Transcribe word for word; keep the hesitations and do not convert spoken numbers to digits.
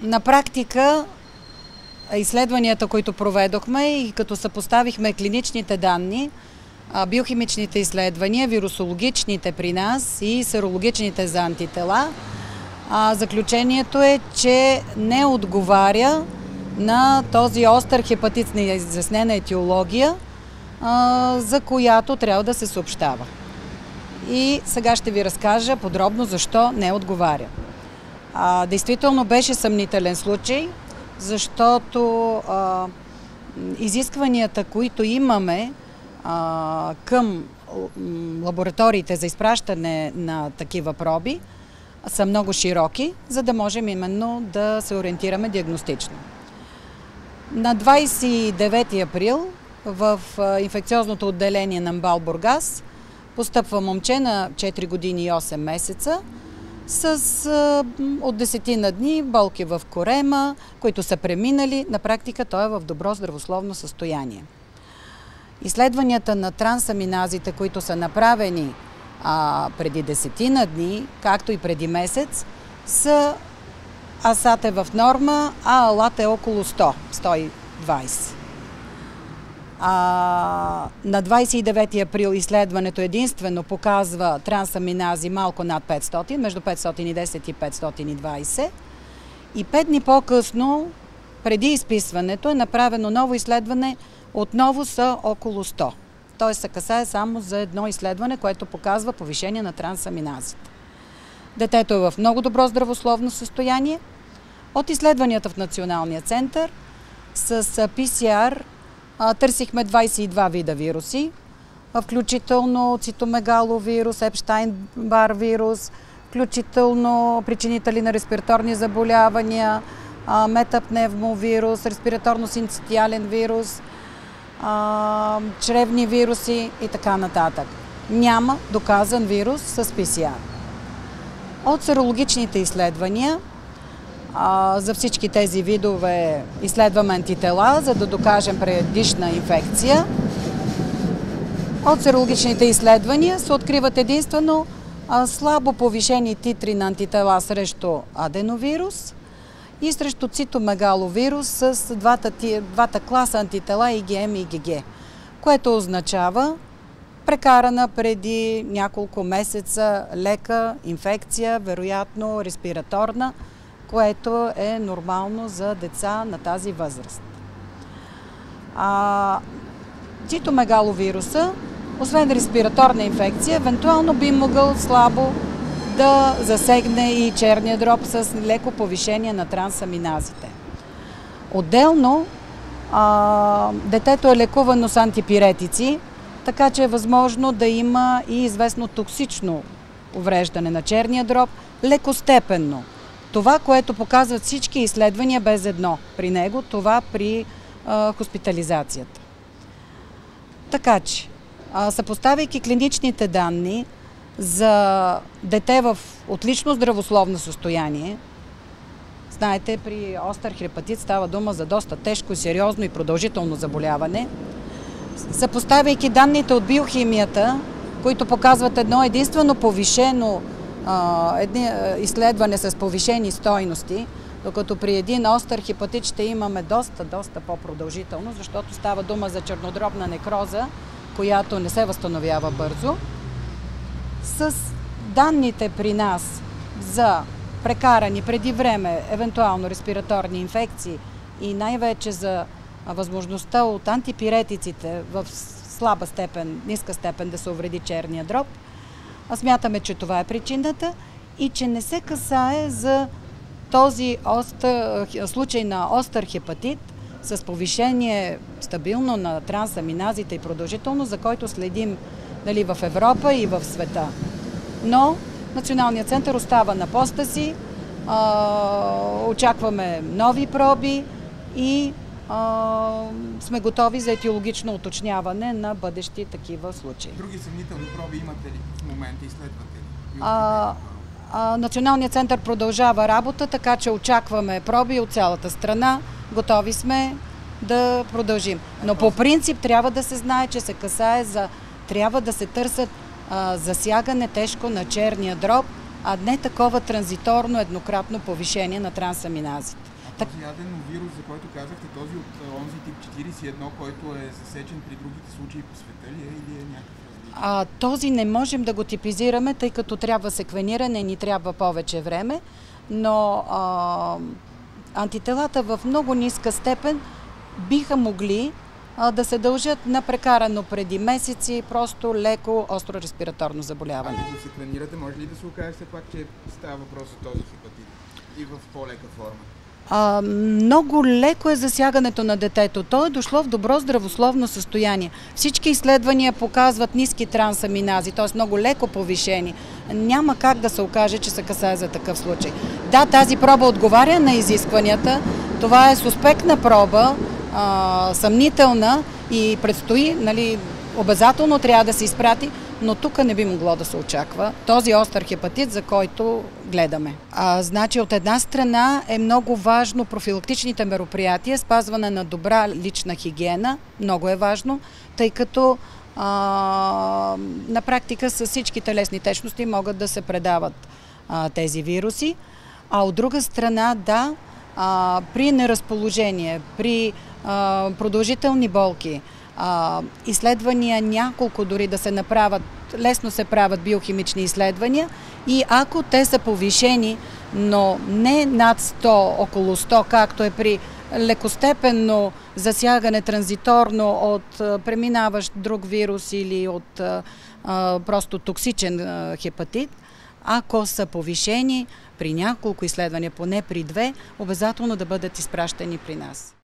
На практика изследванията, които проведохме и като съпоставихме клиничните данни, биохимичните изследвания, вирусологичните при нас и серологичните за антитела, заключението е, че не отговаря на този остър хепатит с неизяснена етиология, за която трябва да се съобщава. И сега ще ви разкажа подробно защо не отговаря. А, действително беше съмнителен случай, защото а, изискванията, които имаме а, към лабораториите за изпращане на такива проби, са много широки, за да можем именно да се ориентираме диагностично. На двадесет и девети април в инфекциозното отделение на МБАЛ Бургас постъпва момче на четири години и осем месеца с от десетина дни болки в корема, които са преминали. На практика той е в добро здравословно състояние. Изследванията на трансаминазите, които са направени а, преди десетина дни, както и преди месец, са АСАТ е в норма, а АЛАТ е около сто - сто и двадесет. А, на двадесет и девети април изследването единствено показва трансаминази малко над петстотин, между петстотин и десет и петстотин и двадесет. И пет дни по-късно, преди изписването, е направено ново изследване, отново са около сто. Тоест се касае само за едно изследване, което показва повишение на трансаминазите. Детето е в много добро здравословно състояние. От изследванията в Националния център с пи си ар търсихме двадесет и два вида вируси, включително цитомегаловирус, Епщайн-Бар вирус, включително причинители на респираторни заболявания, метапневмовирус, респираторно-синцитиален вирус, чревни вируси и така нататък. Няма доказан вирус с пи си ар. От серологичните изследвания за всички тези видове изследваме антитела, за да докажем предишна инфекция. От серологичните изследвания се откриват единствено слабо повишени титри на антитела срещу аденовирус и срещу цитомегаловирус с двата, двата класа антитела и ге ем и ге ге, което означава прекарана преди няколко месеца лека инфекция, вероятно респираторна, което е нормално за деца на тази възраст. А, цитомегаловируса, освен респираторна инфекция, евентуално би могъл слабо да засегне и черния дроб с леко повишение на трансаминазите. Отделно, а, детето е лекувано с антипиретици, така че е възможно да има и известно токсично увреждане на черния дроб, лекостепенно. Това, което показват всички изследвания без едно при него, това при а, хоспитализацията. Така че, а, съпоставяйки клиничните данни за дете в отлично здравословно състояние, знаете, при остър хепатит става дума за доста тежко, сериозно и продължително заболяване, съпоставяйки данните от биохимията, които показват едно единствено повишено едни изследване с повишени стойности, докато при един остър хепатит ще имаме доста, доста по-продължително, защото става дума за чернодробна некроза, която не се възстановява бързо. С данните при нас за прекарани преди време, евентуално респираторни инфекции и най-вече за възможността от антипиретиците в слаба степен, ниска степен да се увреди черния дроб, а смятаме, че това е причината и че не се касае за този остър, случай на остър хепатит с повишение стабилно на трансаминазите и продължително, за който следим, нали, в Европа и в света. Но Националният център остава на поста си, а, очакваме нови проби и а, сме готови за етиологично уточняване на бъдещи такива случаи. Други съмнителни проби имате ли в момента, изследвате ли? А, а, Националният център продължава работа, така че очакваме проби от цялата страна. Готови сме да продължим. Но по принцип трябва да се знае, че се касае за... Трябва да се търсят а, засягане тежко на черния дроб, а не такова транзиторно еднократно повишение на трансаминазите. този аденовирус, за който казахте, този от онзи тип четиридесет и едно, който е засечен при другите случаи по света ли е или е някакъв различен? А, този не можем да го типизираме, тъй като трябва секвениране, ни трябва повече време, но а, антителата в много ниска степен биха могли а, да се дължат на прекарано преди месеци просто леко остро респираторно заболяване. Ако го секвенирате, може ли да се окаже все пак, че става въпрос за този хепатит и в по-лека форма? А, много леко е засягането на детето. То е дошло в добро здравословно състояние. Всички изследвания показват ниски трансаминази, т.е. много леко повишени. Няма как да се окаже, че се касае за такъв случай. Да, тази проба отговаря на изискванията. Това е суспектна проба, а, съмнителна и предстои, нали, обязателно трябва да се изпрати, но тук не би могло да се очаква този остър хепатит, за който гледаме. А, значи, от една страна е много важно профилактичните мероприятия, спазване на добра лична хигиена, много е важно, тъй като а, на практика с всички телесни течности могат да се предават а, тези вируси. А от друга страна, да, а, при неразположение, при а, продължителни болки, Uh, изследвания няколко дори да се направят, лесно се правят биохимични изследвания и ако те са повишени, но не над сто, около сто, както е при лекостепенно засягане транзиторно от uh, преминаващ друг вирус или от uh, uh, просто токсичен uh, хепатит, ако са повишени при няколко изследвания, поне при две, обязателно да бъдат изпращани при нас.